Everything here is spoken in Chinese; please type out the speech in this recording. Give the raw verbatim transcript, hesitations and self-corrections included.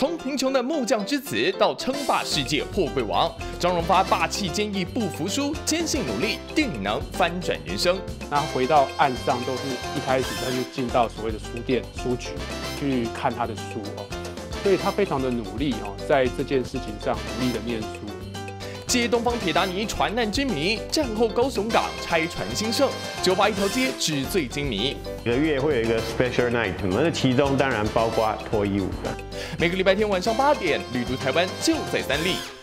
从贫穷的木匠之子到称霸世界破柜王，张荣发霸气坚毅不服输，坚信努力定能翻转人生。 那回到岸上都是一开始他就进到所谓的书店、书局去看他的书哦，所以他非常的努力哦，在这件事情上努力的念书。 接东方铁达尼船难之谜，战后高雄港拆船兴盛，酒吧一条街纸醉金迷。 每个月会有一个 special night， 那其中当然包括脱衣舞的。 每个礼拜天晚上八点，旅途台湾就在三立。